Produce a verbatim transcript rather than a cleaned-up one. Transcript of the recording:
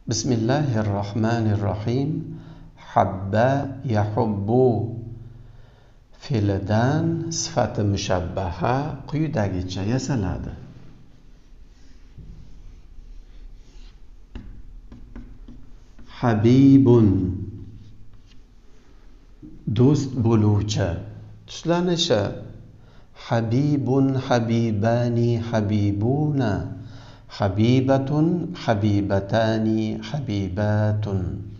Bismillahirrohmanirrohim. Habba yahubbu fe'lidan sifati mushabbaha quyidagicha yasaladi. Habibun do'st bo'luvchi, tuslanishi. Habibun habibani habibuna, habibatun habibatani habibatun.